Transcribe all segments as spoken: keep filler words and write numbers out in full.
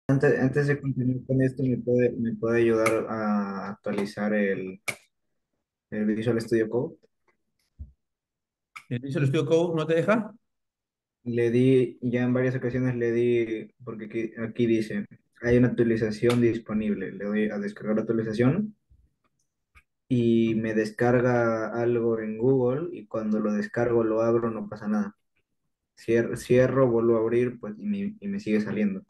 Antes, antes de continuar con esto, ¿me puede, me puede ayudar a actualizar el, el Visual Studio Code? ¿El Visual Studio Code no te deja? Le di, ya en varias ocasiones le di, porque aquí, aquí dice, hay una actualización disponible. Le doy a descargar la actualización y me descarga algo en Google y cuando lo descargo, lo abro, no pasa nada. Cierro, cierro, vuelvo a abrir, pues y me, y me sigue saliendo.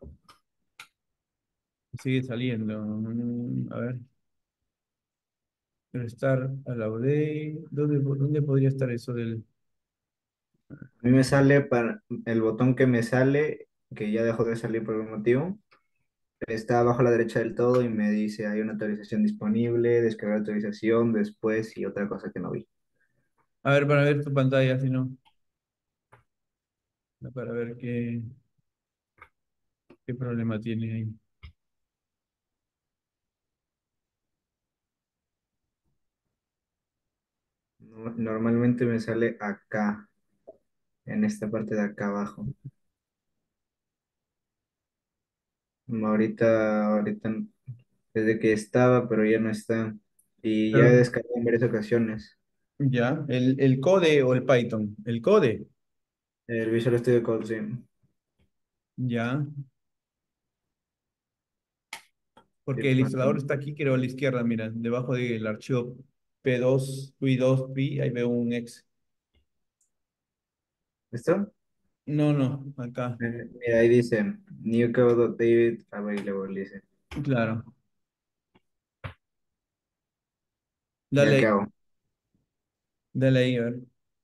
Sigue saliendo. Mm, A ver, estar a la update. ¿Dónde, dónde podría estar eso del...? A mí me sale para el botón que me sale, que ya dejó de salir por algún motivo. Está abajo a la derecha del todo y me dice hay una actualización disponible, descargar actualización después y otra cosa que no vi. A ver, para ver tu pantalla, si no. Para ver qué, qué problema tiene ahí. No- Normalmente me sale acá, en esta parte de acá abajo. No, Ahorita, ahorita, desde que estaba, pero ya no está. Y ya he Pero, descargado en varias ocasiones. ya, el, el Code o el Python. El Code, El Visual Studio Code, sí. ya. Sí, Porque el cuando- instalador está aquí, creo, a la izquierda, mira, debajo del archivo P dos, P dos P, ahí veo un exe. ¿Listo? No, no, acá. Eh, Mira, ahí dice New Code Update Available, dice. Claro. ¿Ya Dale qué ahí, hago? dale ahí, a ver.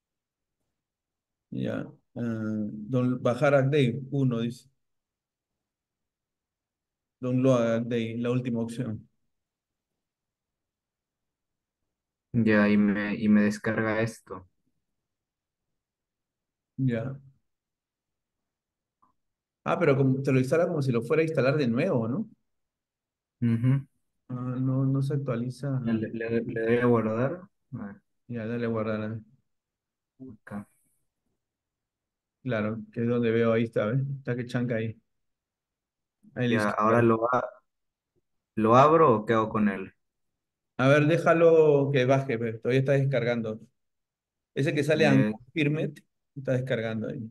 Ya. Ah, don, bajar update, uno, dice. Download update, la última opción. Ya, y me, y me descarga esto. Ya. Ah, pero como, te lo instala como si lo fuera a instalar de nuevo, ¿no? Ujú. Ah, no, no se actualiza. Le, le, le doy a guardar. Ah, Ya, dale a guardar. acá. Claro, que es donde veo ahí está, ¿ves? Está que chanca ahí. Ahí a la Ya, ahora izquierda. lo, a- ¿lo abro o qué hago con él? A ver, déjalo que baje, pero todavía está descargando. Ese que sale Le- Unconfirmed está descargando ahí.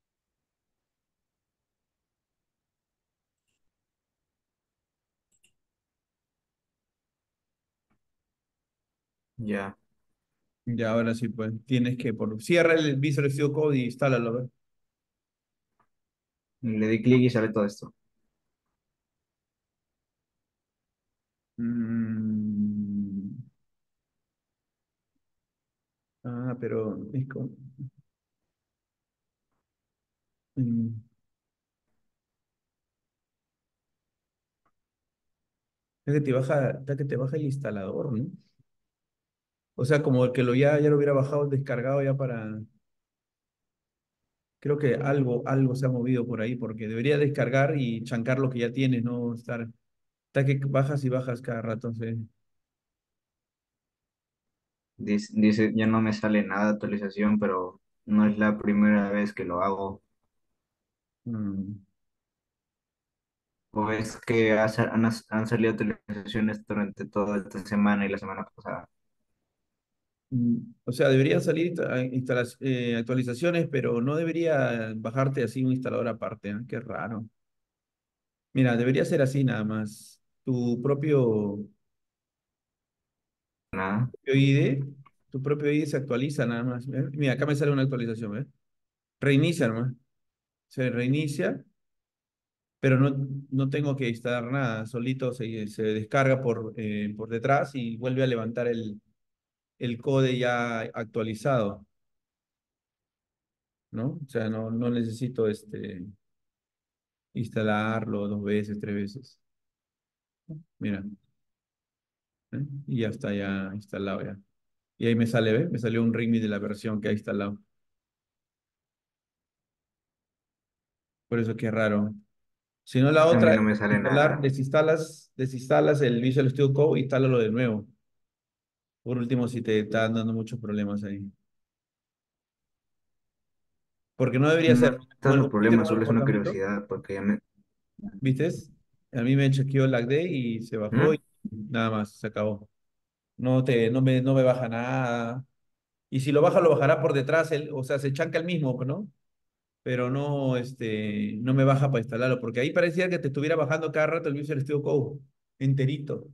ya, Ya, ahora sí, pues tienes que por... Cierra el Visual Studio Code y instálalo, ¿ves? le di clic y sale todo esto. Mm, Ah, pero es como... mm, Es que te baja, es que te baja el instalador, ¿no? O sea, como que lo ya, ya lo hubiera bajado, descargado ya para... Creo que algo, algo se ha movido por ahí, porque debería descargar y chancar lo que ya tienes, no estar... Está que bajas y bajas cada rato, sí. Dice, dice, ya no me sale nada de actualización, pero no es la primera vez que lo hago. Mm. O es que ha sa- han, han salido actualizaciones durante toda esta semana y la semana pasada. Mm, O sea, deberían salir insta- instalas- eh, actualizaciones, pero no debería bajarte así un instalador aparte, ¿eh? Qué raro. Mira, debería ser así nada más. Tu propio, Nada. propio I D, tu propio I D se actualiza nada más. ¿Ves? Mira, acá me sale una actualización, ¿ves? Reinicia nomás. Se reinicia, pero no, no tengo que instalar nada. Solito se, se descarga por, eh, por detrás y vuelve a levantar el, el code ya actualizado, ¿no? O sea, no, no necesito este instalarlo dos veces, tres veces. Mira, ¿eh? Y ya está ya instalado ya. Y ahí me sale, ¿ves? Me salió un README de la versión que ha instalado. Por eso que es raro. Si no, la A mí otra no es me sale instalar, nada. desinstalas, desinstalas el Visual Studio Code, instálalo de nuevo. Por último, si te están dando muchos problemas ahí. Porque no debería No ser. me está Bueno, dando ¿hiciste problemas, algún solo es una reportamiento? curiosidad, porque ya me, ¿Viste? A mí me chequeó el lag day y se bajó ¿Mm? y nada más, se acabó. No te, no me, no me baja nada. Y si lo baja, lo bajará por detrás, el, o sea, se chanca el mismo, ¿no? Pero no, este, no me baja para instalarlo, porque ahí parecía que te estuviera bajando cada rato el Visual Studio Code, enterito.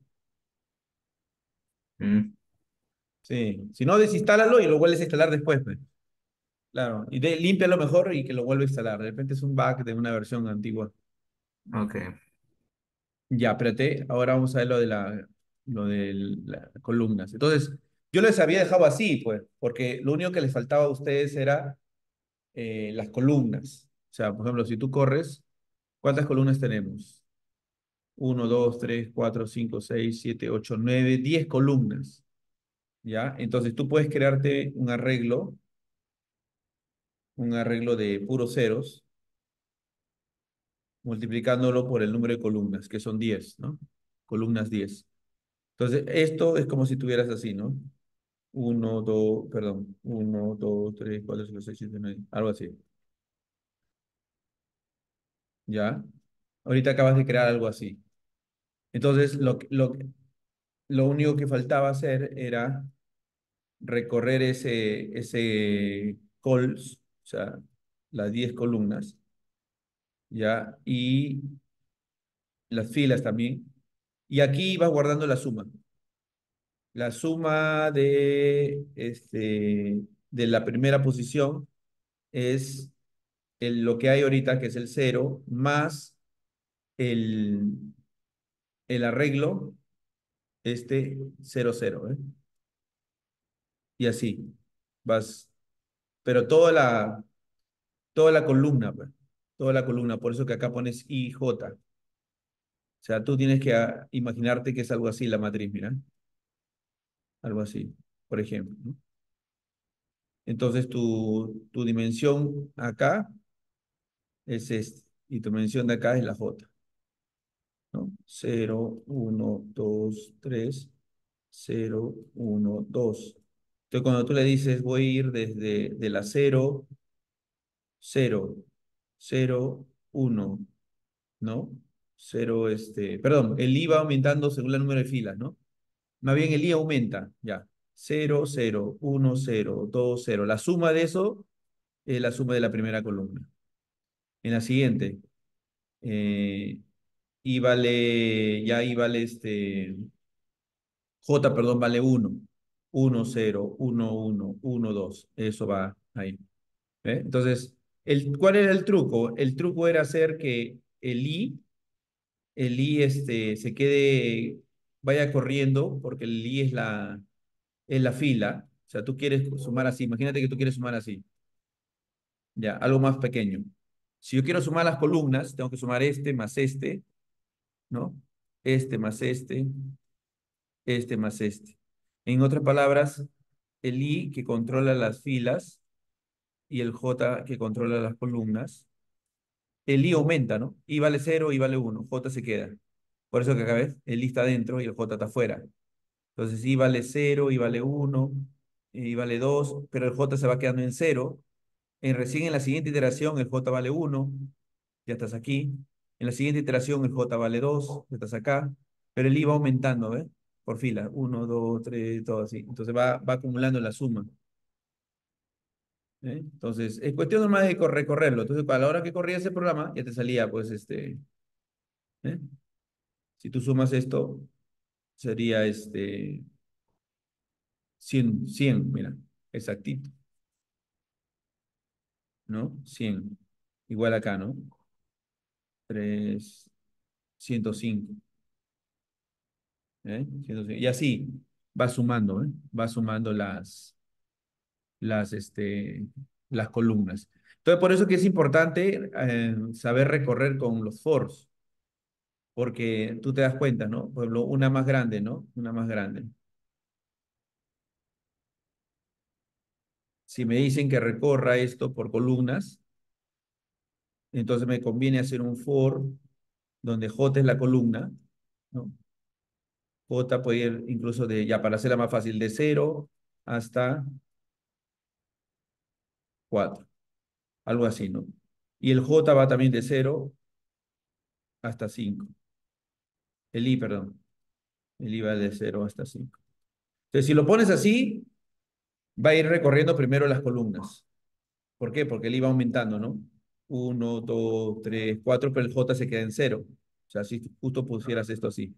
Mm, Sí, si no, desinstálalo y lo vuelves a instalar después, pues. Claro, y de, límpialo mejor y que lo vuelva a instalar. De repente es un bug de una versión antigua. ok. Ya, espérate, ahora vamos a ver lo de la, lo de las columnas. Entonces, yo les había dejado así, pues, porque lo único que les faltaba a ustedes era eh, las columnas. O sea, por ejemplo, si tú corres, ¿cuántas columnas tenemos? Uno, dos, tres, cuatro, cinco, seis, siete, ocho, nueve, diez columnas. ¿Ya? Entonces tú puedes crearte un arreglo, un arreglo de puros ceros, multiplicándolo por el número de columnas, que son diez, ¿no? Columnas diez. Entonces, esto es como si tuvieras así, ¿no? Uno, dos, perdón, uno, dos, tres, cuatro, cinco, seis, siete, nueve, algo así. ¿Ya? Ahorita acabas de crear algo así. Entonces, lo, que- lo, que- lo único que faltaba hacer era recorrer ese, ese cols, o sea, las diez columnas, ¿ya? Y las filas también. Y aquí vas guardando la suma. La suma de, este, de la primera posición es el, lo que hay ahorita, que es el cero, más el, el arreglo, este cero cero, ¿eh? Y así vas, pero toda la, toda la columna, pues, toda la columna, por eso que acá pones I J. O sea, tú tienes que ah, imaginarte que es algo así la matriz, mira, algo así, por ejemplo, ¿no? Entonces tu, tu dimensión acá es este, y tu dimensión de acá es la J, ¿no? Cero, uno, dos, tres, cero, uno, dos. Entonces cuando tú le dices voy a ir desde de la cero, cero, cero, uno, ¿no? Cero, este, perdón, el I va aumentando según el número de filas, ¿no? Más bien el I aumenta, ya. Cero, cero, uno, cero, dos, cero. La suma de eso es la suma de la primera columna. En la siguiente, eh, I vale, ya I vale este, J, perdón, vale uno. Uno, cero, uno, uno, uno, dos. Eso va ahí. ¿Eh? Entonces, el, ¿cuál era el truco? El truco era hacer que el I, el I este, se quede, vaya corriendo, porque el I es la, es la fila. O sea, tú quieres sumar así. Imagínate que tú quieres sumar así. Ya, algo más pequeño. Si yo quiero sumar las columnas, tengo que sumar este más este, ¿no? Este más este, este más este. En otras palabras, el I que controla las filas y el J que controla las columnas, el I aumenta, ¿no? I vale cero, I vale uno, J se queda. Por eso que acá ves, el I está dentro y el J está afuera. Entonces I vale cero, I vale uno, I vale dos, pero el J se va quedando en cero. En recién en la siguiente iteración el J vale uno, ya estás aquí. En la siguiente iteración el J vale dos, ya estás acá. Pero el I va aumentando, ¿ves? Por fila, uno, dos, tres, todo así. Entonces va, va acumulando la suma. ¿Eh? Entonces, es cuestión nomás de cor- recorrerlo. Entonces, a la hora que corría ese programa, ya te salía, pues, este, ¿eh? Si tú sumas esto, sería este cien cien mira, exactito, ¿no? Cien igual acá, ¿no? Tres ciento cinco, ¿eh? ciento cinco. Y así va sumando, ¿eh? Va sumando las, las, este, las columnas. Entonces, por eso que es importante eh, saber recorrer con los foros, porque tú te das cuenta, ¿no? Por ejemplo, una más grande, ¿no? Una más grande. Si me dicen que recorra esto por columnas, entonces me conviene hacer un for donde J es la columna, ¿no? J puede ir incluso de, ya para hacerla más fácil, de cero hasta cuatro, algo así, ¿no? Y el J va también de cero hasta cinco. El I, perdón. El I va de cero hasta cinco. Entonces, si lo pones así, va a ir recorriendo primero las columnas. ¿Por qué? Porque el I va aumentando, ¿no? Uno, dos, tres, cuatro, pero el J se queda en cero. O sea, si justo pusieras esto así.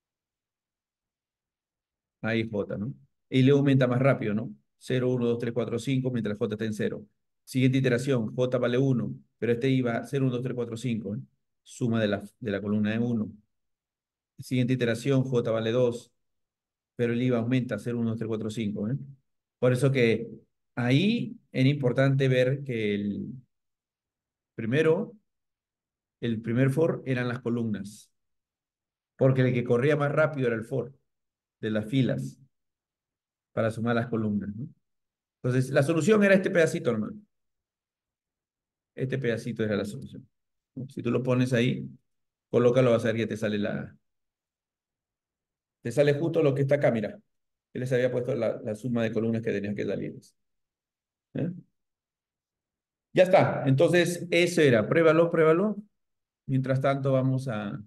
Ahí J, ¿no? Y le aumenta más rápido, ¿no? Cero, uno, dos, tres, cuatro, cinco, mientras J está en cero. Siguiente iteración, J vale uno, pero este iba cero, uno, dos, tres, cuatro, cinco, ¿eh? Suma de la, de la columna de uno. Siguiente iteración, J vale dos, pero el I V A aumenta cero, uno, dos, tres, cuatro, cinco, ¿eh? Por eso que ahí era importante ver que el primero, el primer for eran las columnas, porque el que corría más rápido era el for de las filas para sumar las columnas, ¿no? Entonces, la solución era este pedacito, hermano. Este pedacito era la solución. Si tú lo pones ahí, colócalo, vas a ver que te sale la, te sale justo lo que está acá, mira. Él les había puesto la, la suma de columnas que tenían que salirles. ¿Eh? Ya está. Entonces, eso era. Pruébalo, pruébalo. Mientras tanto, vamos a,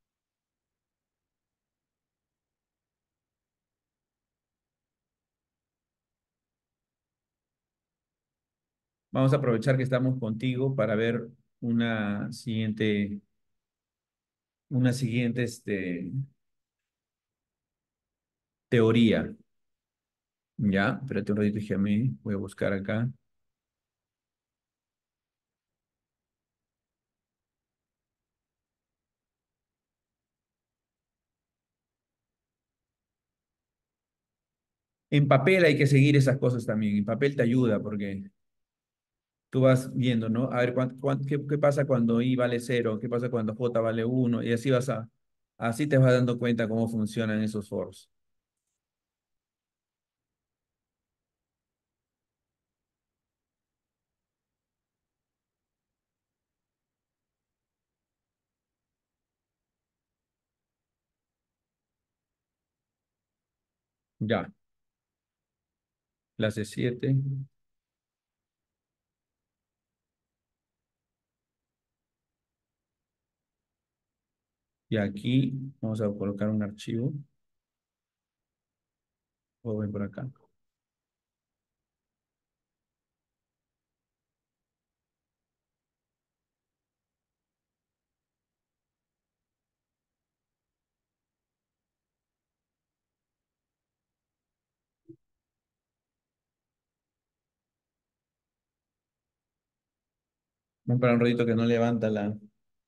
vamos a aprovechar que estamos contigo para ver una siguiente, una siguiente, este, teoría. Ya, espérate un ratito, déjame, voy a buscar acá. En papel hay que seguir esas cosas también. En papel te ayuda porque tú vas viendo, ¿no? A ver, cuán- cuán- qué, qué pasa cuando I vale cero, qué pasa cuando J vale uno, y así vas a, así te vas dando cuenta cómo funcionan esos fors. Ya, clase siete. Y aquí vamos a colocar un archivo. Voy a ver por acá. Vamos para un ratito que no levanta la...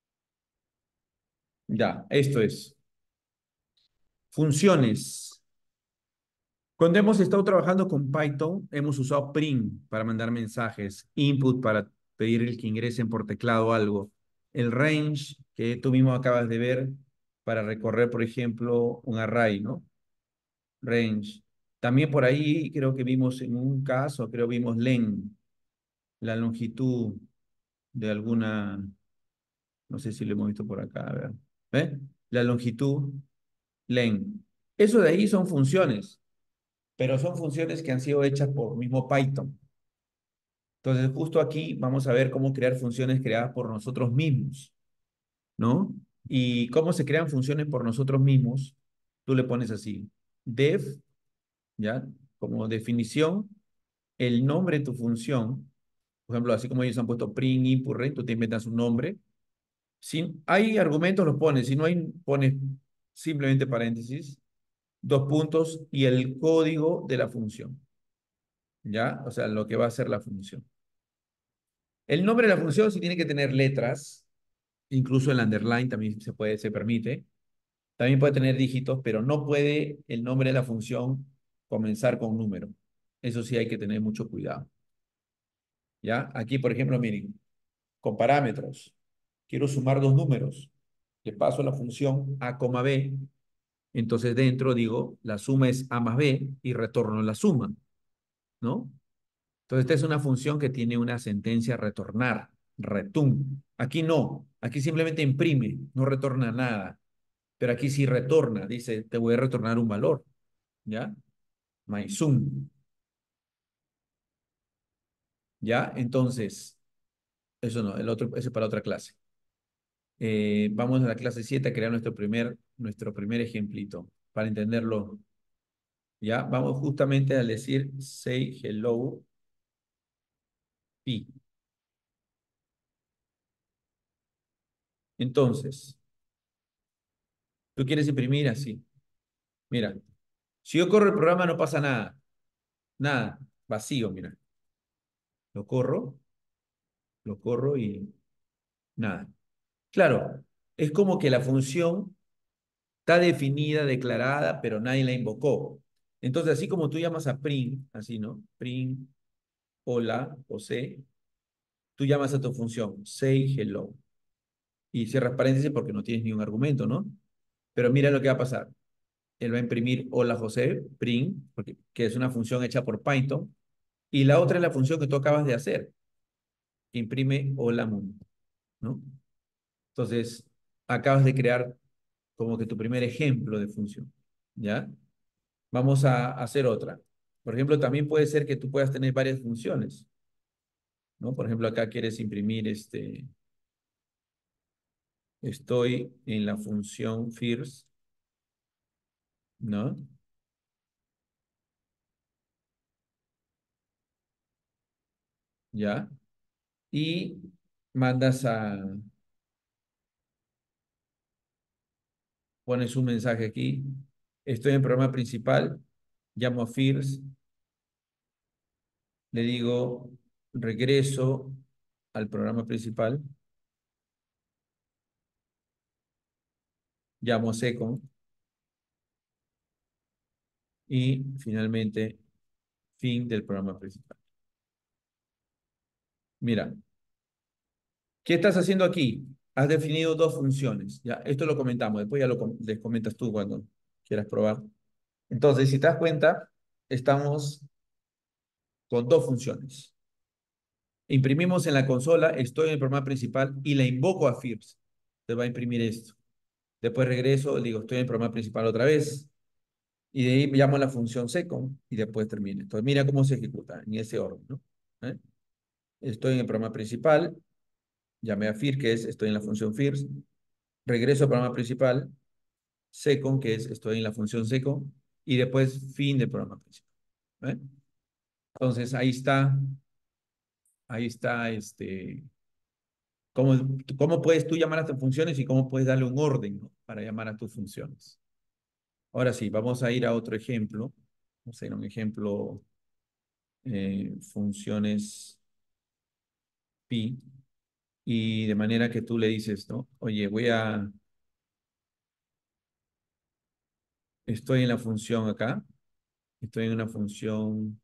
Ya, esto es. Funciones. Cuando hemos estado trabajando con Python, hemos usado print para mandar mensajes, input para pedir que ingresen por teclado algo, el range que tú mismo acabas de ver para recorrer, por ejemplo, un array, ¿no? Range. También por ahí creo que vimos en un caso, creo vimos len, la longitud de alguna, no sé si lo hemos visto por acá, a ver. ¿Ve? La longitud, len. Eso de ahí son funciones, pero son funciones que han sido hechas por mismo Python. Entonces, justo aquí vamos a ver cómo crear funciones creadas por nosotros mismos, ¿no? Y cómo se crean funciones por nosotros mismos, tú le pones así, def, ¿ya? Como definición, el nombre de tu función, por ejemplo, así como ellos han puesto print, input, range, tú te inventas un nombre. Si hay argumentos, los pones, si no hay, pones simplemente paréntesis, dos puntos y el código de la función, ¿ya? O sea, lo que va a ser la función. El nombre de la función sí tiene que tener letras, incluso el underline también se puede, se permite. También puede tener dígitos, pero no puede el nombre de la función comenzar con un número. Eso sí hay que tener mucho cuidado. ¿Ya? Aquí, por ejemplo, miren, con parámetros. Quiero sumar dos números. Le paso la función a, b. Entonces dentro digo, la suma es a más b y retorno la suma, ¿no? Entonces esta es una función que tiene una sentencia retornar, return. Aquí no, aquí simplemente imprime, no retorna nada. Pero aquí sí retorna, dice, te voy a retornar un valor, ¿ya? MySum, ¿ya? Entonces, eso no, el otro, ese es para otra clase. Eh, vamos a la clase siete a crear nuestro primer, nuestro primer ejemplito para entenderlo. Ya, vamos justamente a decir say hello P. Entonces, tú quieres imprimir así. Mira, si yo corro el programa no pasa nada. Nada, vacío, mira. Lo corro, lo corro y nada. Claro, es como que la función está definida, declarada, pero nadie la invocó. Entonces, así como tú llamas a print, así, ¿no? Print, hola, o C, tú llamas a tu función, say hello. Y cierras paréntesis porque no tienes ni un argumento, ¿no? Pero mira lo que va a pasar. Él va a imprimir hola José, print, porque, que es una función hecha por Python, y la otra es la función que tú acabas de hacer, que imprime hola mundo, ¿no? Entonces, acabas de crear como que tu primer ejemplo de función, ¿ya? Vamos a hacer otra. Por ejemplo, también puede ser que tú puedas tener varias funciones, ¿no? Por ejemplo, acá quieres imprimir este, estoy en la función first, ¿no? ¿Ya? Y mandas a, pones un mensaje aquí, estoy en el programa principal, llamo a first, le digo, regreso al programa principal, llamo a second y finalmente fin del programa principal. Mira, ¿qué estás haciendo aquí? Has definido dos funciones. Ya, esto lo comentamos, después ya lo com- les comentas tú cuando quieras probar. Entonces, si te das cuenta, estamos con dos funciones. Imprimimos en la consola, estoy en el programa principal y la invoco a first. Te va a imprimir esto. Después regreso, digo, estoy en el programa principal otra vez. Y de ahí llamo a la función second y después termina. Entonces, mira cómo se ejecuta en ese orden, ¿no? ¿Eh? Estoy en el programa principal, llamé a first, que es estoy en la función first. Regreso al programa principal, second, que es estoy en la función second. Y después fin del programa principal. ¿Eh? Entonces, ahí está, ahí está este ¿Cómo, cómo puedes tú llamar a tus funciones y cómo puedes darle un orden, ¿no? Para llamar a tus funciones? Ahora sí, vamos a ir a otro ejemplo. Vamos a ir a un ejemplo, eh, funciones pi, y de manera que tú le dices, ¿no? Oye, voy a, estoy en la función acá, estoy en una función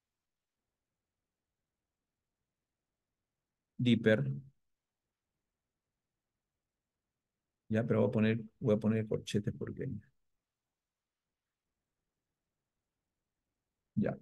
deeper, ya, pero voy a poner, voy a poner corchetes porque, ya,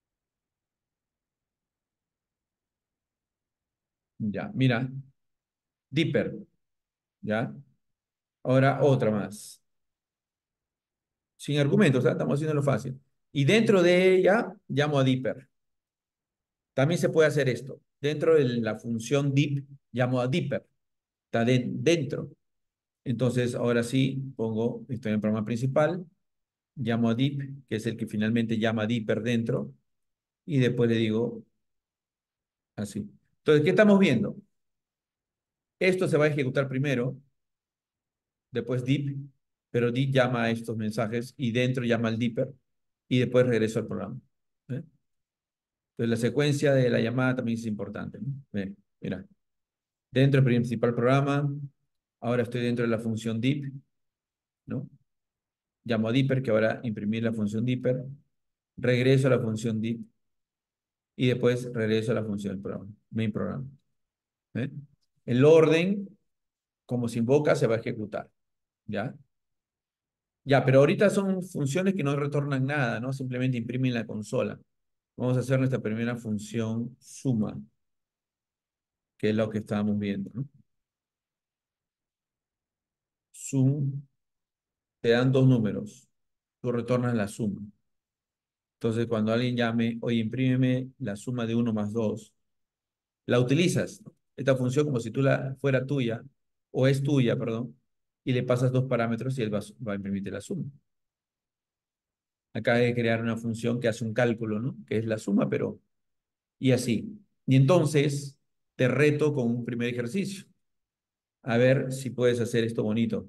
ya, mira, deeper, ya. Ahora otra más. Sin argumentos, ¿ah? Estamos haciéndolo fácil. Y dentro de ella llamo a deeper. También se puede hacer esto. Dentro de la función deep llamo a deeper. Está de- dentro. Entonces, ahora sí, pongo, estoy en el programa principal, llamo a deep, que es el que finalmente llama a deeper dentro, y después le digo así. Entonces, ¿qué estamos viendo? Esto se va a ejecutar primero, después deep, pero deep llama a estos mensajes y dentro llama al deeper, y después regreso al programa. ¿Eh? Entonces, la secuencia de la llamada también es importante, ¿no? Ve, mira, dentro del principal programa, ahora estoy dentro de la función deep, ¿no? Llamo a deeper, que ahora imprimir la función deeper, regreso a la función deep y después regreso a la función del programa, main program. ¿Eh? El orden, como se invoca, se va a ejecutar, ¿ya? Ya, pero ahorita son funciones que no retornan nada, ¿no? Simplemente imprimen la consola. Vamos a hacer nuestra primera función suma, que es lo que estábamos viendo, ¿no? Sum, te dan dos números, tú retornas la suma. Entonces, cuando alguien llame, oye, imprímeme la suma de uno más dos, la utilizas, ¿no? Esta función como si tú la fuera tuya, o es tuya, perdón, y le pasas dos parámetros y él va, a va a imprimir la suma. Acaba de crear una función que hace un cálculo, ¿no? Que es la suma, pero... Y así. Y entonces te reto con un primer ejercicio. A ver si puedes hacer esto bonito.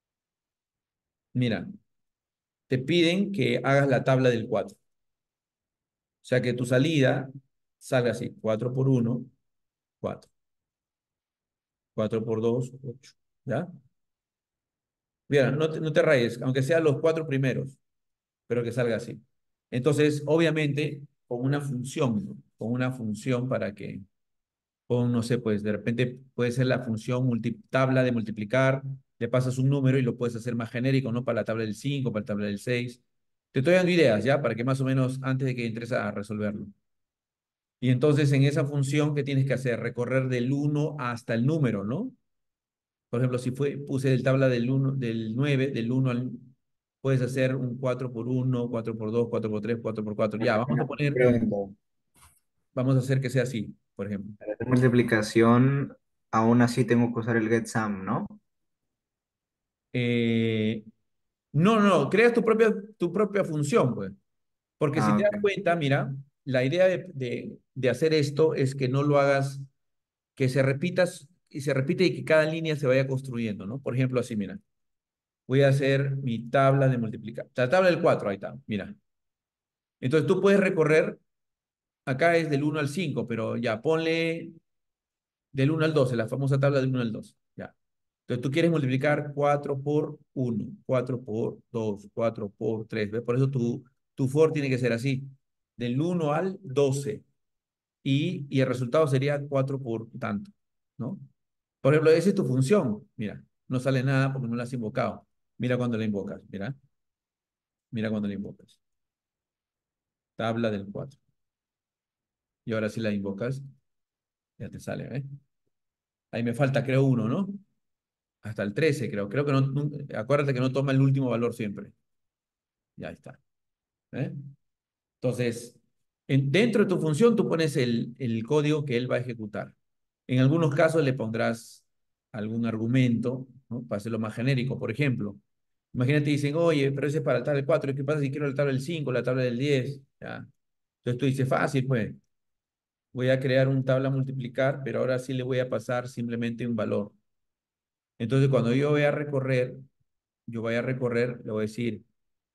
Mira, te piden que hagas la tabla del cuatro. O sea, que tu salida salga así. Cuatro por uno, cuatro. Cuatro por dos, ocho. ¿Ya? Mira, no te, no te rayes, aunque sean los cuatro primeros, pero que salga así. Entonces, obviamente, con una función, ¿no? Con una función para que, con, no sé, pues de repente puede ser la función multi, tabla de multiplicar, le pasas un número y lo puedes hacer más genérico, ¿no? Para la tabla del cinco, para la tabla del seis. Te estoy dando ideas, ¿ya? Para que más o menos antes de que entres a resolverlo. Y entonces en esa función, ¿qué tienes que hacer? Recorrer del uno hasta el número, ¿no? Por ejemplo, si fue, puse el tabla del uno del nueve del uno al... Puedes hacer un cuatro por uno, cuatro por dos, cuatro por tres, cuatro por cuatro. Ya, vamos a Una poner, pregunta. vamos a hacer que sea así, por ejemplo. Para hacer multiplicación, aún así tengo que usar el GetSum, ¿no? Eh, no, no, creas tu propia, tu propia función, pues. Porque si Ah, te das ok. cuenta, mira, la idea de, de, de hacer esto es que no lo hagas, que se repitas y se repite y que cada línea se vaya construyendo, ¿no? Por ejemplo, así, mira. Voy a hacer mi tabla de multiplicar. La tabla del cuatro, ahí está, mira. Entonces tú puedes recorrer, acá es del uno al cinco, pero ya, ponle del uno al doce, la famosa tabla del uno al dos. Ya. Entonces tú quieres multiplicar cuatro por uno, cuatro por dos, cuatro por tres. ¿Ves? Por eso tu, tu for tiene que ser así, del uno al doce. Y, y el resultado sería cuatro por tanto, ¿no? Por ejemplo, esa es tu función. Mira, no sale nada porque no la has invocado. Mira cuando la invocas, mira, mira cuando la invocas. Tabla del cuatro. Y ahora si la invocas, ya te sale, ¿ves? Ahí me falta, creo, uno, ¿no? Hasta el trece, creo. Creo que no, no- acuérdate que no toma el último valor siempre. Ya está. ¿Eh? Entonces, en- dentro de tu función tú pones el, el código que él va a ejecutar. En algunos casos le pondrás algún argumento, ¿no? Para hacerlo más genérico. Por ejemplo, imagínate, dicen, oye, pero ese es para la tabla del cuatro. ¿Y qué pasa si quiero la tabla del cinco, la tabla del diez? Ya. Entonces tú dices, fácil, pues. Voy a crear un tabla multiplicar, pero ahora sí le voy a pasar simplemente un valor. Entonces, cuando yo voy a recorrer, yo voy a recorrer, le voy a decir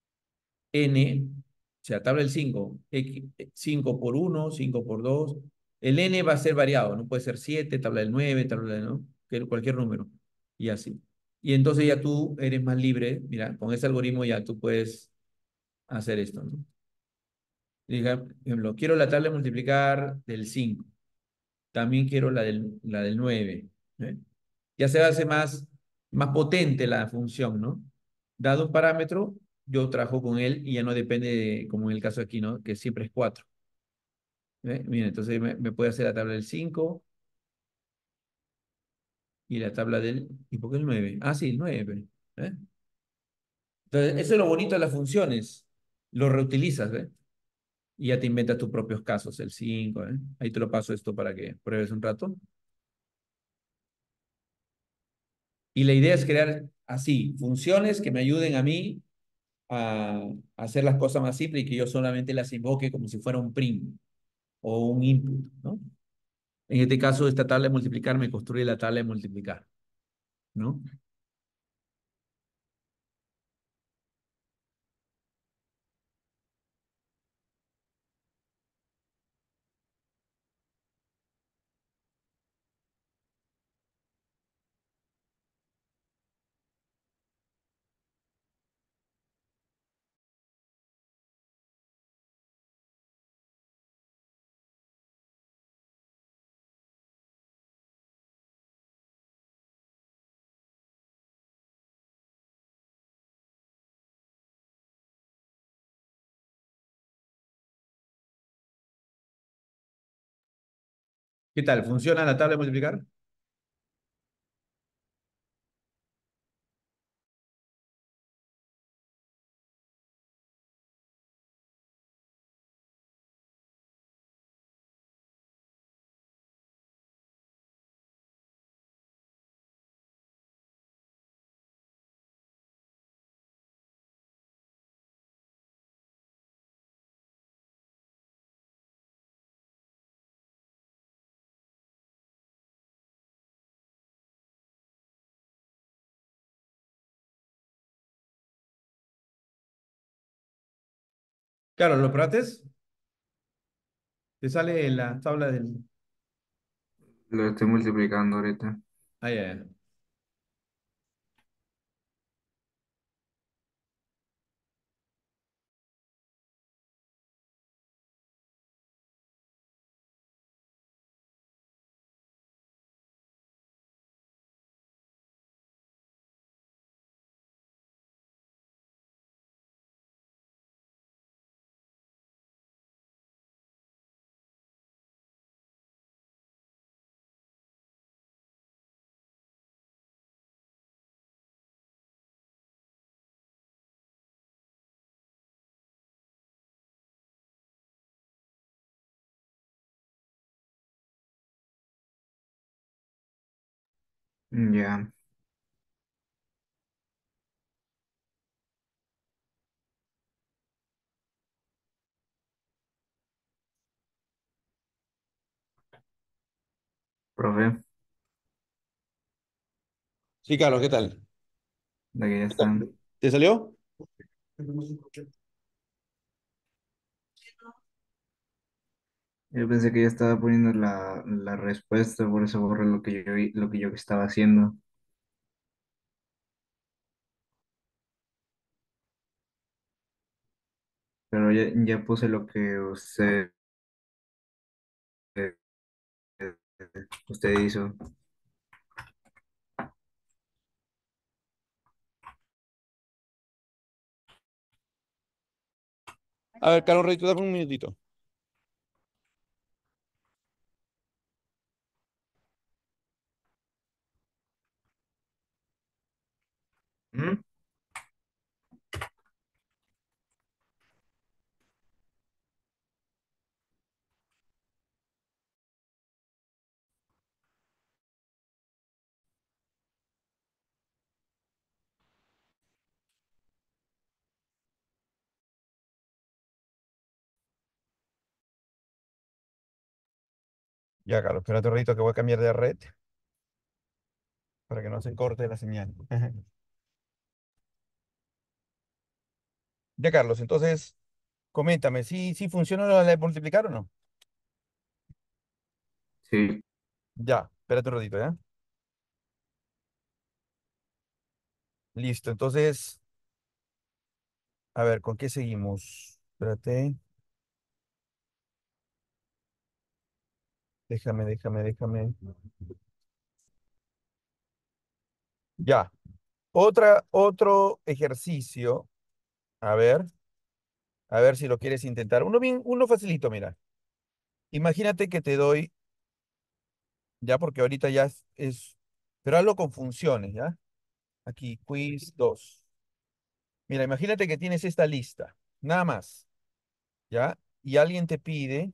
n, o sea, tabla del cinco, X, cinco por uno, cinco por dos. El n va a ser variado, no puede ser siete, tabla del nueve, tabla del, ¿no? Que cualquier número, y así. Y entonces ya tú eres más libre, mira, con ese algoritmo ya tú puedes hacer esto, ¿no? Diga, por ejemplo, quiero la tabla de multiplicar del cinco. También quiero la del, la del nueve. ¿Eh? Ya se hace más, más potente la función, ¿no? Dado un parámetro, yo trabajo con él y ya no depende, de, como en el caso aquí, ¿no? Que siempre es cuatro. ¿Eh? Mira, entonces me, me puede hacer la tabla del cinco y la tabla del... ¿Y por qué el nueve? Ah, sí, el nueve. ¿Eh? Entonces, eso es lo bonito de las funciones. Lo reutilizas, ¿ves? Y ya te inventas tus propios casos, el cinco. ¿Eh? Ahí te lo paso esto para que pruebes un rato. Y la idea es crear así, funciones que me ayuden a mí a, a hacer las cosas más simples y que yo solamente las invoque como si fuera un print o un input, ¿no? En este caso, esta tabla de multiplicar me construye la tabla de multiplicar, ¿no? ¿Qué tal? ¿Funciona la tabla de multiplicar? Claro, lo prates, te sale la tabla del... Lo estoy multiplicando ahorita. Ah, ya, ya. Ya, profe, Sí, Carlos, ¿qué tal? de que ya están. ¿Te salió? Yo pensé que ya estaba poniendo la, la respuesta, por eso borré lo que yo, vi- lo que yo estaba haciendo. Pero ya, ya puse lo que usted, usted hizo. A ver, Carlos Rey, tú dame un minutito. ¿Mm? Ya, Carlos, espérate un ratito que voy a cambiar de red para que no se corte la señal. Ya, Carlos, entonces, coméntame, ¿sí, sí funciona la de multiplicar o no? Sí, Ya, espérate un ratito, ¿ya? Listo, entonces, a ver, ¿con qué seguimos? Espérate, déjame, déjame, déjame. Ya, otra, otro ejercicio, a ver, a ver si lo quieres intentar. Uno bien, uno facilito, mira. Imagínate que te doy, ya, porque ahorita ya es, es- pero hazlo con funciones, ¿ya? Aquí, quiz dos. Mira, imagínate que tienes esta lista, nada más, ¿ya? Y alguien te pide,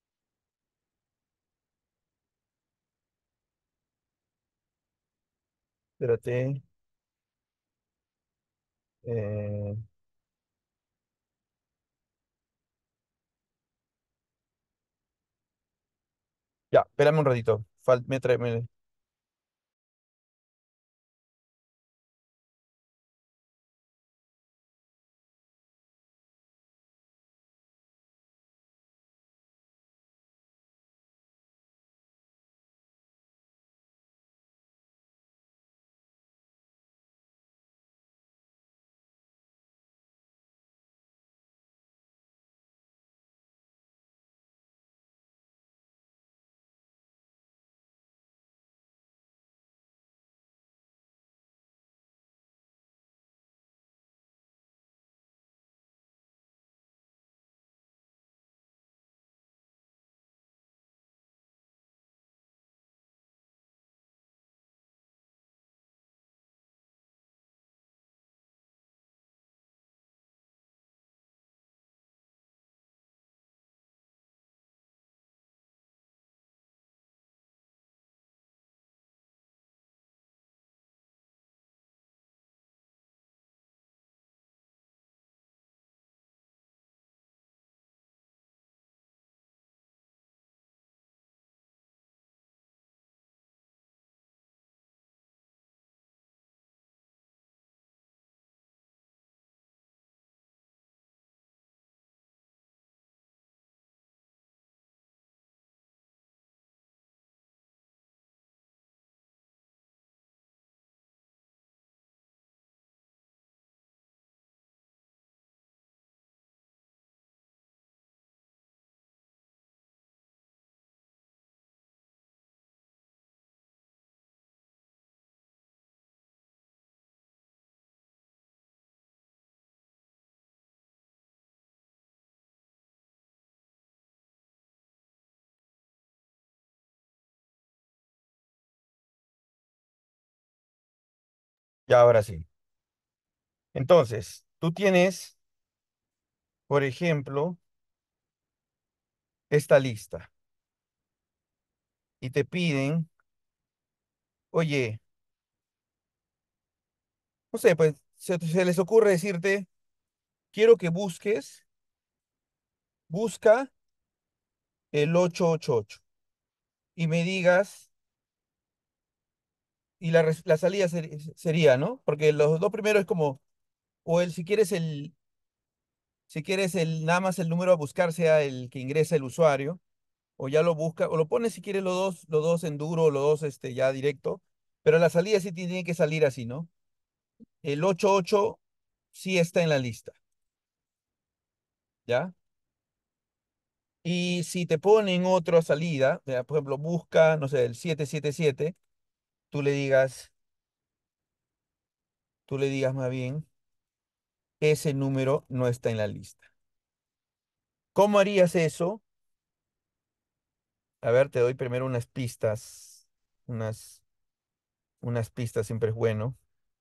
espérate, eh, ya, espérame un ratito, fal- me trae, me- Ya, ahora sí. Entonces, tú tienes, por ejemplo, esta lista y te piden, oye, no sé, pues se, se les ocurre decirte, quiero que busques, busca el ochocientos ochenta y ocho y me digas, y la, res- la salida ser- sería, ¿no? Porque los dos primeros es como, o el, si quieres el, si quieres el, nada más el número a buscar sea el que ingresa el usuario, o ya lo busca, o lo pones si quieres los dos, los dos en duro, o los dos este, ya directo, pero la salida sí tiene que salir así, ¿no? El ochenta y ocho sí está en la lista, ¿ya? Y si te ponen otra salida, ya, por ejemplo, busca, no sé, el siete siete siete, tú le digas, tú le digas más bien, ese número no está en la lista. ¿Cómo harías eso? A ver, te doy primero unas pistas, unas, unas pistas siempre es bueno,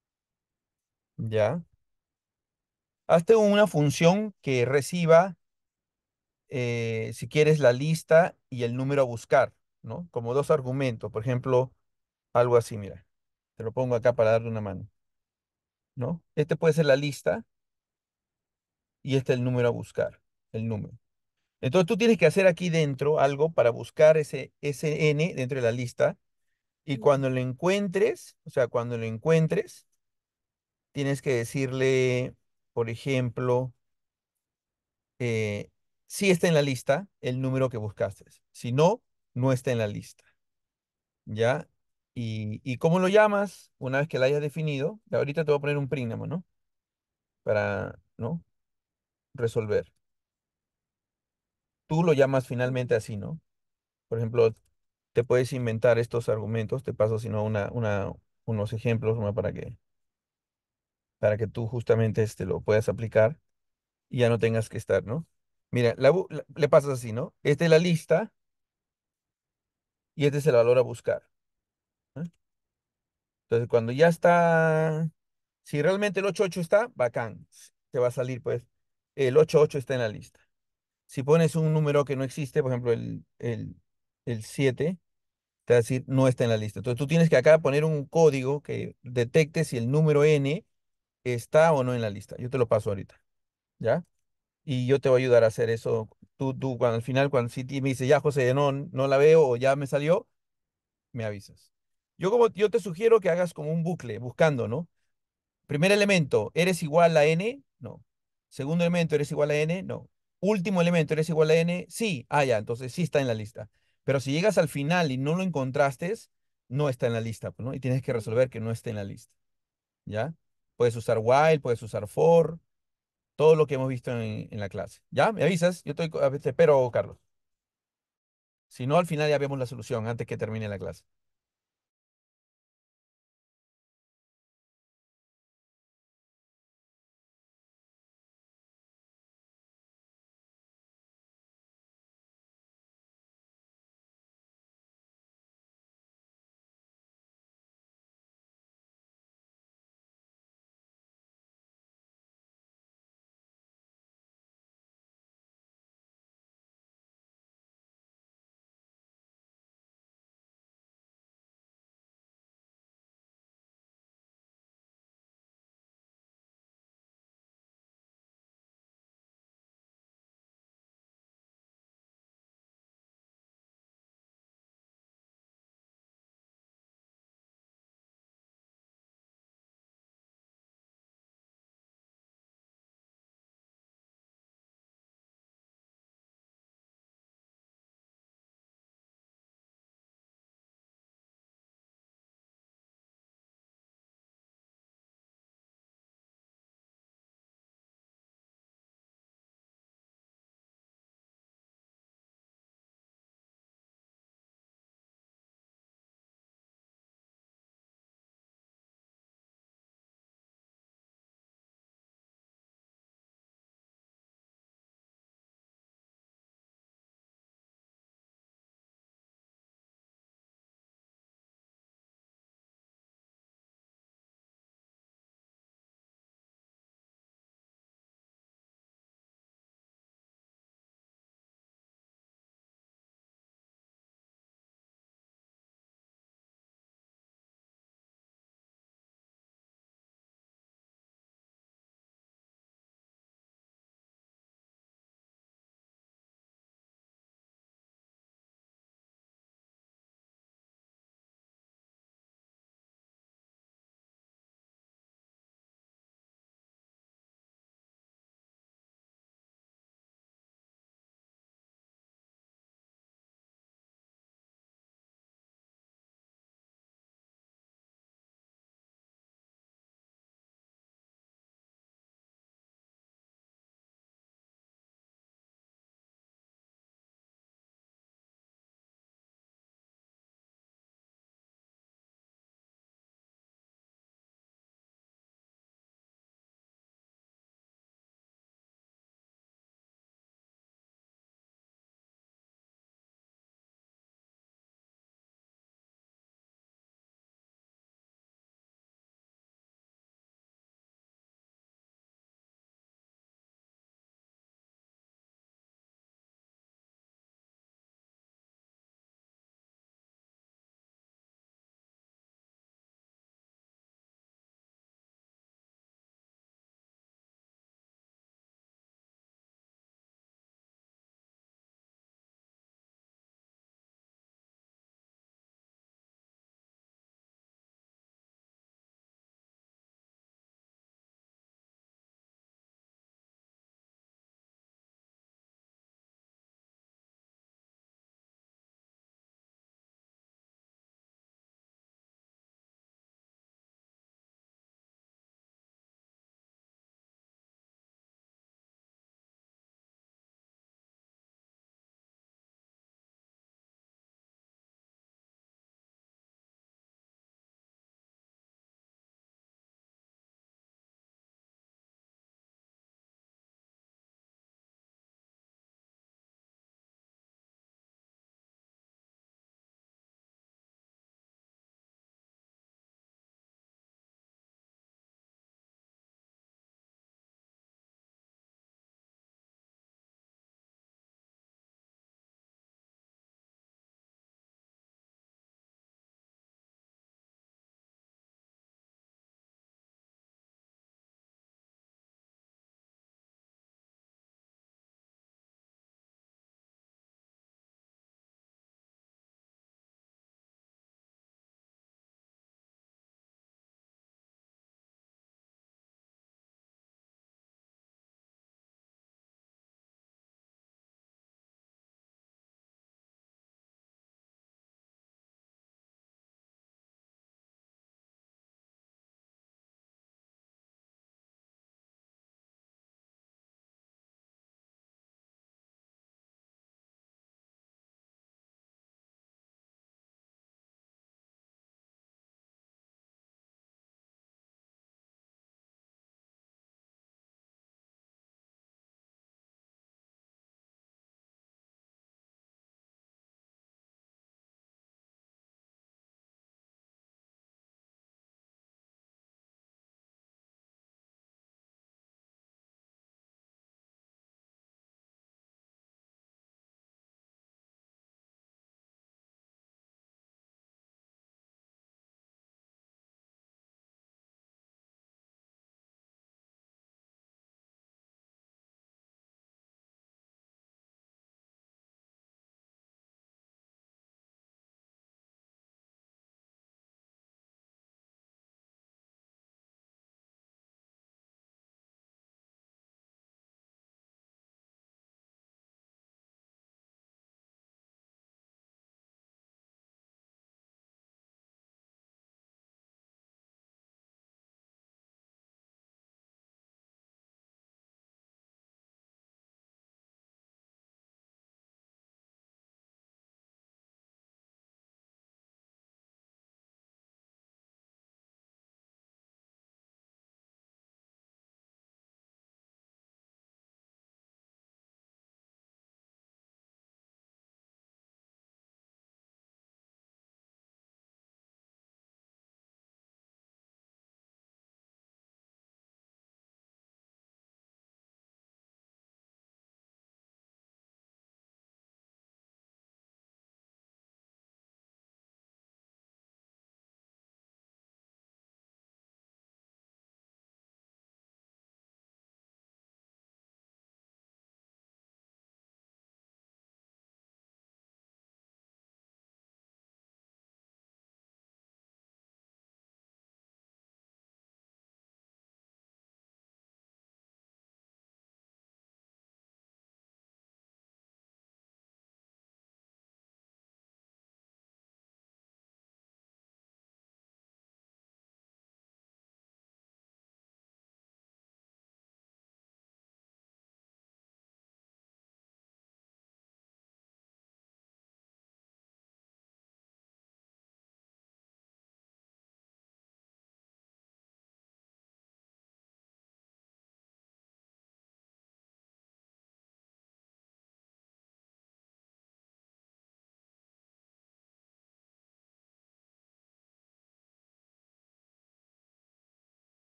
¿ya? Hazte una función que reciba, eh, si quieres, la lista y el número a buscar, ¿no? Como dos argumentos, por ejemplo, algo así, mira, te lo pongo acá para darle una mano, ¿no? Este puede ser la lista y este el número a buscar, el número. Entonces tú tienes que hacer aquí dentro algo para buscar ese, ese n dentro de la lista y cuando lo encuentres, o sea, cuando lo encuentres, tienes que decirle, por ejemplo, eh, si está en la lista el número que buscaste. Si no, no está en la lista. ¿Ya? Y, y cómo lo llamas, una vez que la hayas definido, y ahorita te voy a poner un prígnamo, ¿no? Para, ¿no? Resolver. Tú lo llamas finalmente así, ¿no? Por ejemplo, te puedes inventar estos argumentos, te paso si no una, una, unos ejemplos, ¿no? Para que, para que tú justamente este, lo puedas aplicar y ya no tengas que estar, ¿no? Mira, la bu- la- le pasas así, ¿no? Esta es la lista y este es el valor a buscar. ¿Eh? Entonces, cuando ya está, si realmente el ochenta y ocho está, bacán, te va a salir, pues, el ochenta y ocho está en la lista. Si pones un número que no existe, por ejemplo, el, el, el siete, te va a decir no está en la lista. Entonces, tú tienes que acá poner un código que detecte si el número n está o no en la lista. Yo te lo paso ahorita, ¿ya? Y yo te voy a ayudar a hacer eso. Tú, tú, cuando al final, cuando si me dice, ya, José, no, no la veo o ya me salió, me avisas. Yo como yo te sugiero que hagas como un bucle buscando, ¿no? Primer elemento, ¿eres igual a n? No. Segundo elemento, ¿eres igual a n? No. Último elemento, ¿eres igual a n? Sí. Ah, ya, entonces sí está en la lista. Pero si llegas al final y no lo encontraste, no está en la lista, pues, ¿no? Y tienes que resolver que no esté en la lista, ¿ya? Puedes usar while, puedes usar for, todo lo que hemos visto en, en la clase. ¿Ya? ¿Me avisas? Yo estoy, a ver, te espero, Carlos. Si no, al final ya vemos la solución antes que termine la clase.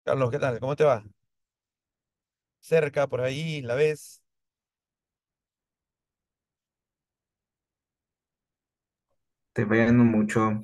Carlos, ¿qué tal? ¿Cómo te va? Cerca, por ahí, la ves. Te fallando mucho.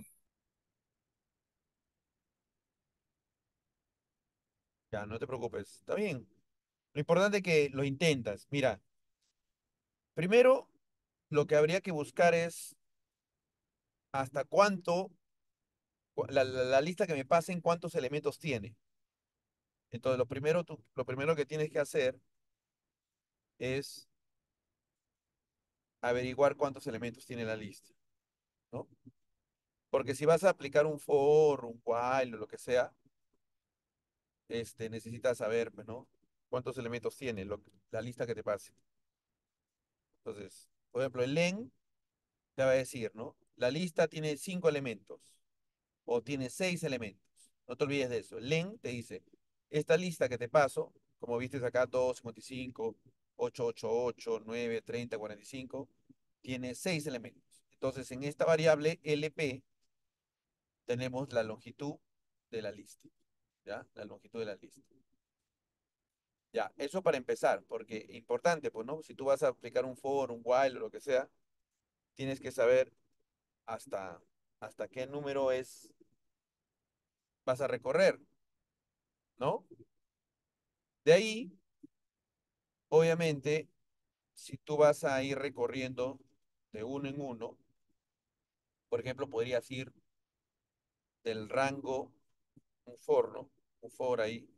Ya, no te preocupes. Está bien. Lo importante es que lo intentas. Mira, primero lo que habría que buscar es hasta cuánto, cu- la, la- la lista que me pasen, cuántos elementos tiene. Entonces, lo primero, tú- lo primero que tienes que hacer es averiguar cuántos elementos tiene la lista, ¿no? Porque si vas a aplicar un for, un while o lo que sea, este, necesitas saber, pues, ¿no? Cuántos elementos tiene lo que- la lista que te pase. Entonces, por ejemplo, el len te va a decir, ¿no? La lista tiene cinco elementos o tiene seis elementos. No te olvides de eso. El len te dice, esta lista que te paso, como viste acá, dos, cincuenta y cinco, ocho, ocho, ocho, nueve, treinta, cuarenta y cinco, tiene seis elementos. Entonces, en esta variable L P tenemos la longitud de la lista, ¿ya? La longitud de la lista. Ya, eso para empezar, porque importante, pues, ¿no? Si tú vas a aplicar un for, un while o lo que sea, tienes que saber hasta, hasta qué número es, vas a recorrer, ¿no? De ahí, obviamente, si tú vas a ir recorriendo de uno en uno, por ejemplo, podrías ir del rango, un for, ¿no? Un for ahí,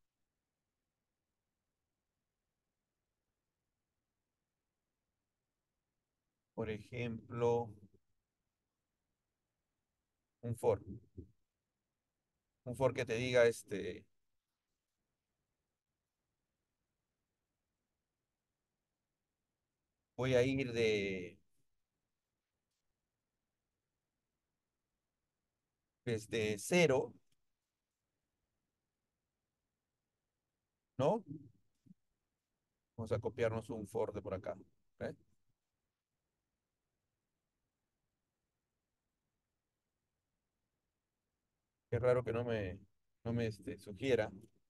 por ejemplo, un for, un for que te diga, este, voy a ir de, desde cero, ¿no? Vamos a copiarnos un for de por acá, ¿ok? Qué raro que no me, no me este, sugiera,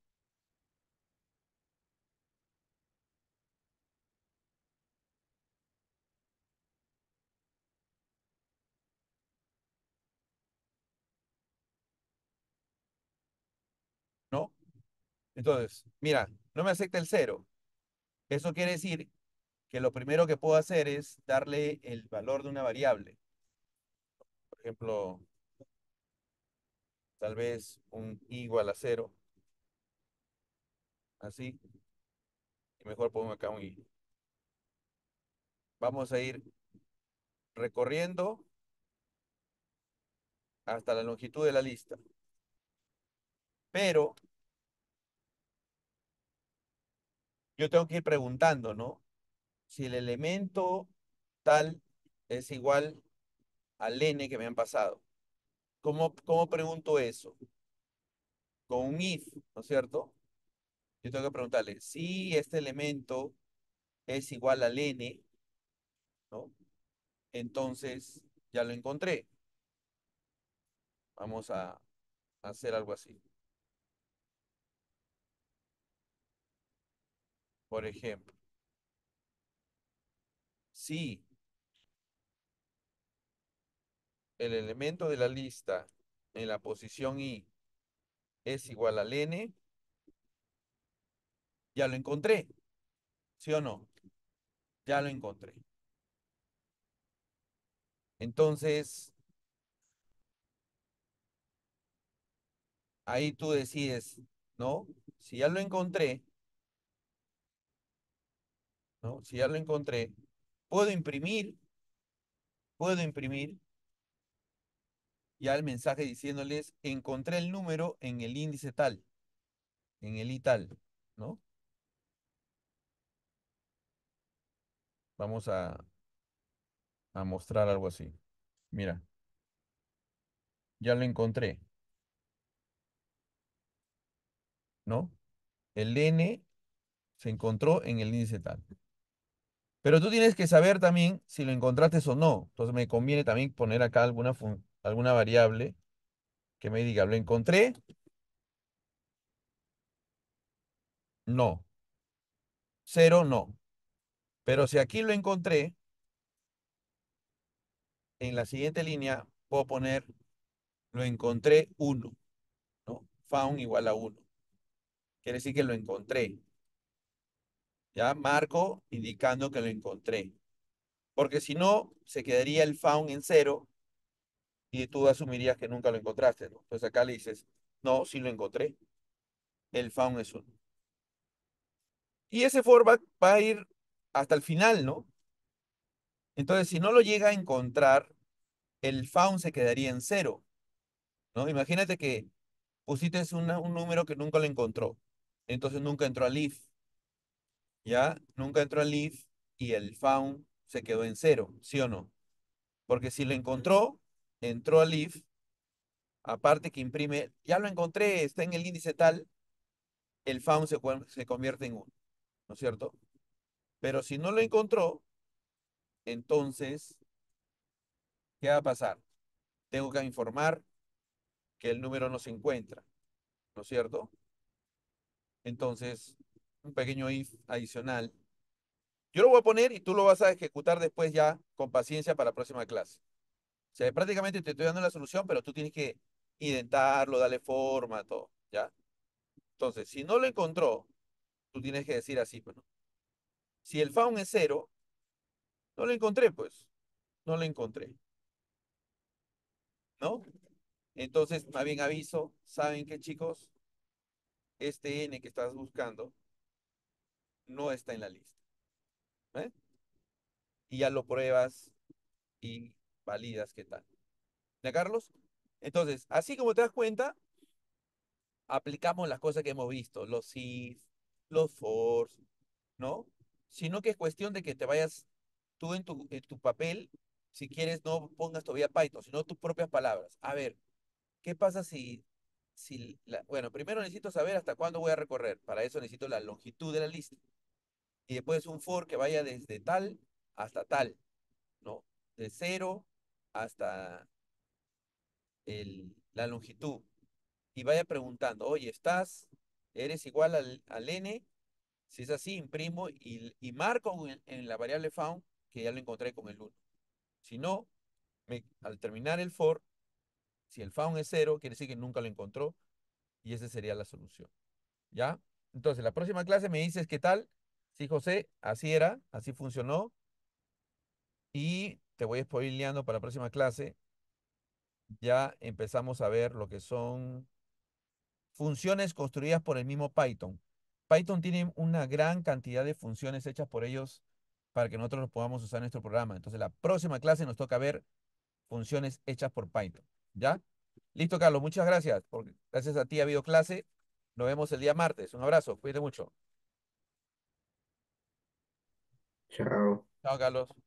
¿no? Entonces, mira, no me acepta el cero. Eso quiere decir que lo primero que puedo hacer es darle el valor de una variable. Por ejemplo, tal vez un i igual a cero, así, y mejor pongo acá un i. Vamos a ir recorriendo hasta la longitud de la lista. Pero yo tengo que ir preguntando, ¿no? Si el elemento tal es igual al n que me han pasado. ¿Cómo, cómo pregunto eso? Con un if, ¿no es cierto? Yo tengo que preguntarle si este elemento es igual al n, ¿no? Entonces ya lo encontré. Vamos a hacer algo así. Por ejemplo, si el elemento de la lista en la posición i es igual al n, ya lo encontré, ¿sí o no? Ya lo encontré. Entonces, ahí tú decides, ¿no? Si ya lo encontré, ¿no? Si ya lo encontré, puedo imprimir, puedo imprimir ya el mensaje diciéndoles, encontré el número en el índice tal, en el i tal, ¿no? Vamos a, a mostrar algo así. Mira, ya lo encontré, ¿no? El n se encontró en el índice tal. Pero tú tienes que saber también si lo encontraste o no. Entonces me conviene también poner acá alguna, fun- alguna variable que me diga, lo encontré, No, cero no. Pero si aquí lo encontré, en la siguiente línea puedo poner, lo encontré uno, ¿no? Found igual a uno. Quiere decir que lo encontré. Ya marco indicando que lo encontré. Porque si no, se quedaría el found en cero y tú asumirías que nunca lo encontraste, ¿no? Entonces acá le dices, no, sí lo encontré. El found es uno. Y ese for va, va a ir hasta el final, ¿no? Entonces, si no lo llega a encontrar, el found se quedaría en cero, ¿no? Imagínate que pusiste una- un número que nunca lo encontró. Entonces nunca entró al if, ¿ya? Nunca entró al if y el found se quedó en cero, ¿sí o no? Porque si lo encontró, entró al if, aparte que imprime, ya lo encontré, está en el índice tal, el found se, cuer- se convierte en uno, ¿no es cierto? Pero si no lo encontró, entonces, ¿qué va a pasar? Tengo que informar que el número no se encuentra, ¿no es cierto? Entonces, un pequeño if adicional. Yo lo voy a poner y tú lo vas a ejecutar después ya con paciencia para la próxima clase. O sea, prácticamente te estoy dando la solución, pero tú tienes que intentarlo, darle forma, todo, ¿ya? Entonces, si no lo encontró, tú tienes que decir así, pues, ¿no? Si el found es cero, no lo encontré, pues, no lo encontré, ¿no? Entonces, más bien aviso, ¿saben qué, chicos? Este N que estás buscando no está en la lista, ¿eh? Y ya lo pruebas y validas qué tal. ¿Ya, Carlos? Entonces, así como te das cuenta, aplicamos las cosas que hemos visto, los if, los fors, ¿no? Sino que es cuestión de que te vayas tú en tu, en tu papel, si quieres, no pongas todavía Python, sino tus propias palabras. A ver, ¿qué pasa si, si la- bueno, primero necesito saber hasta cuándo voy a recorrer. Para eso necesito la longitud de la lista. Y después un for que vaya desde tal hasta tal, ¿no? De cero hasta el, la longitud. Y vaya preguntando, oye, ¿estás, eres igual al, al n? Si es así, imprimo y, y marco en, en la variable found que ya lo encontré con el uno. Si no, me- al terminar el for, si el found es cero, quiere decir que nunca lo encontró y esa sería la solución. ¿Ya? Entonces, la próxima clase me dices qué tal. Sí, José, así era, así funcionó y te voy spoileando para la próxima clase. Ya empezamos a ver lo que son funciones construidas por el mismo Python. Python tiene una gran cantidad de funciones hechas por ellos para que nosotros los podamos usar en nuestro programa. Entonces, la próxima clase nos toca ver funciones hechas por Python. ¿Ya? Listo, Carlos. Muchas gracias. Por, gracias a ti ha habido clase. Nos vemos el día martes. Un abrazo. Cuídate mucho. Chao. Chao, Carlos.